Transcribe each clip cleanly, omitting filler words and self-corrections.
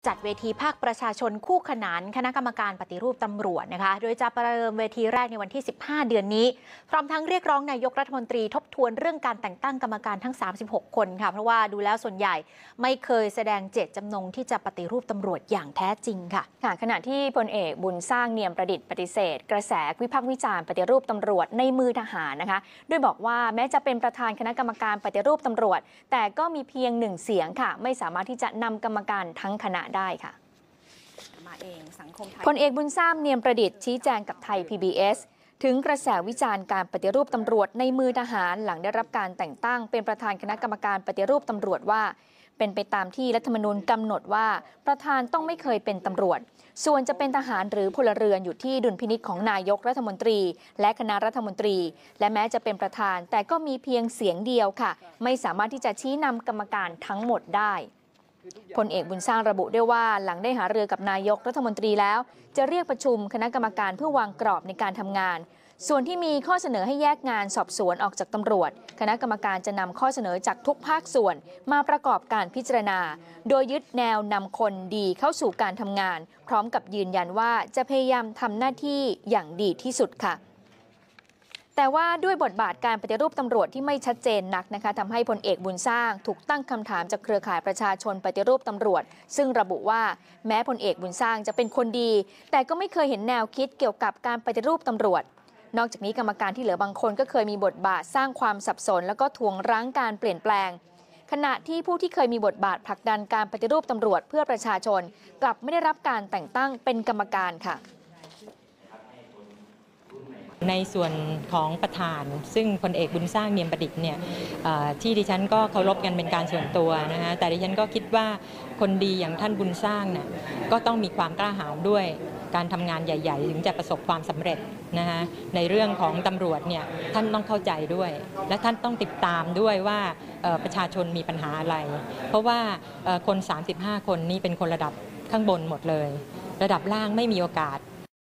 จัดเวทีภาคประชาชนคู่ขนานคณะกรรมการปฏิรูปตำรวจนะคะโดยจะประเดิมเวทีแรกในวันที่ 15 เดือนนี้พร้อมทั้งเรียกร้องนายกรัฐมนตรีทบทวนเรื่องการแต่งตั้งกรรมการทั้ง 36 คนค่ะเพราะว่าดูแล้วส่วนใหญ่ไม่เคยแสดงเจตจำนงที่จะปฏิรูปตำรวจอย่างแท้จริงค่ะขณะที่พลเอกบุญสร้างเนียมประดิษฐ์ปฏิเสธกระแสวิพากษ์วิจารณ์ปฏิรูปตำรวจในมือทหารนะคะโดยบอกว่าแม้จะเป็นประธานคณะกรรมการปฏิรูปตำรวจแต่ก็มีเพียง1เสียงค่ะไม่สามารถที่จะนำกรรมการทั้งคณะได้ค่ะพลเอกบุญสร้างเนียมประดิษฐ์ชี้แจงกับไทย PBS ถึงกระแสวิจารณ์การปฏิรูปตำรวจในมือทหารหลังได้รับการแต่งตั้งเป็นประธานคณะกรรมการปฏิรูปตำรวจว่าเป็นไปตามที่รัฐธรรมนูญกำหนดว่าประธานต้องไม่เคยเป็นตำรวจส่วนจะเป็นทหารหรือพลเรือนอยู่ที่ดุลพินิจของนายกรัฐมนตรีและคณะรัฐมนตรีและแม้จะเป็นประธานแต่ก็มีเพียงเสียงเดียวค่ะไม่สามารถที่จะชี้นำกรรมการทั้งหมดได้พลเอกบุญสร้างระบุด้วยว่าหลังได้หารือกับนายกรัฐมนตรีแล้วจะเรียกประชุมคณะกรรมการเพื่อวางกรอบในการทำงานส่วนที่มีข้อเสนอให้แยกงานสอบสวนออกจากตำรวจคณะกรรมการจะนำข้อเสนอจากทุกภาคส่วนมาประกอบการพิจารณาโดยยึดแนวนำคนดีเข้าสู่การทำงานพร้อมกับยืนยันว่าจะพยายามทำหน้าที่อย่างดีที่สุดค่ะแต่ว่าด้วยบทบาทการปฏิรูปตำรวจที่ไม่ชัดเจนนักนะคะทำให้พลเอกบุญสร้างถูกตั้งคำถามจากเครือข่ายประชาชนปฏิรูปตำรวจซึ่งระบุว่าแม้พลเอกบุญสร้างจะเป็นคนดีแต่ก็ไม่เคยเห็นแนวคิดเกี่ยวกับการปฏิรูปตำรวจนอกจากนี้กรรมการที่เหลือบางคนก็เคยมีบทบาทสร้างความสับสนแล้วก็ทวงรั้งการเปลี่ยนแปลงขณะที่ผู้ที่เคยมีบทบาทผลักดันการปฏิรูปตำรวจเพื่อประชาชนกลับไม่ได้รับการแต่งตั้งเป็นกรรมการค่ะในส่วนของประธานซึ่งพลเอกบุญสร้างเนียมประดิษฐ์เนี่ยที่ดิฉันก็เคารพกันเป็นการส่วนตัวนะคะแต่ดิฉันก็คิดว่าคนดีอย่างท่านบุญสร้างเนี่ยก็ต้องมีความกล้าหาญด้วยการทำงานใหญ่ๆถึงจะประสบความสำเร็จนะคะในเรื่องของตำรวจเนี่ยท่านต้องเข้าใจด้วยและท่านต้องติดตามด้วยว่าประชาชนมีปัญหาอะไรเพราะว่าคน35คนนี้เป็นคนระดับข้างบนหมดเลยระดับล่างไม่มีโอกาส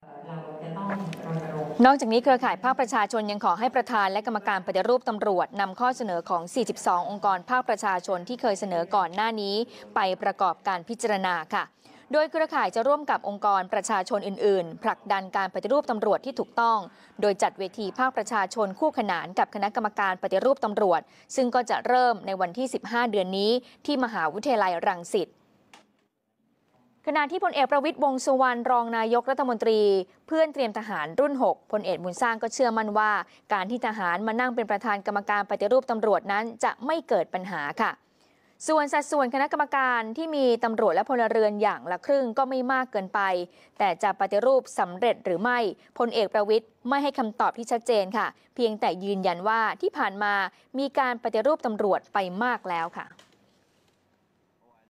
นอกจากนี้เครือข่ายภาคประชาชนยังขอให้ประธานและกรรมการปฏิรูปตำรวจนำข้อเสนอของ 42 องค์กรภาคประชาชนที่เคยเสนอก่อนหน้านี้ไปประกอบการพิจารณาค่ะโดยเครือข่ายจะร่วมกับองค์กรประชาชนอื่นๆผลักดันการปฏิรูปตำรวจที่ถูกต้องโดยจัดเวทีภาคประชาชนคู่ขนานกับคณะกรรมการปฏิรูปตำรวจซึ่งก็จะเริ่มในวันที่ 15 เดือนนี้ที่มหาวิทยาลัยรังสิตขณะที่พลเอกประวิตร วงษ์สุวรรณรองนายกรัฐมนตรีเพื่อนเตรียมทหารรุ่น 6พลเอกบุญสร้างก็เชื่อมั่นว่าการที่ทหารมานั่งเป็นประธานกรรมการปฏิรูปตำรวจนั้นจะไม่เกิดปัญหาค่ะส่วนสัดส่วนคณะกรรมการที่มีตำรวจและพลเรือนอย่างละครึ่งก็ไม่มากเกินไปแต่จะปฏิรูปสำเร็จหรือไม่พลเอกประวิตรไม่ให้คำตอบที่ชัดเจนค่ะเพียงแต่ยืนยันว่าที่ผ่านมามีการปฏิรูปตำรวจไปมากแล้วค่ะ